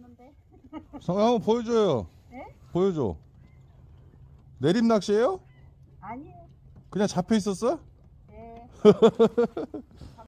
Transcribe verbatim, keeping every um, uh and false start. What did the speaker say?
나오는데. 성아 한번 보여줘요. 네? 보여줘. 내림 낚시예요? 아니에요. 그냥 잡혀 있었어? 네.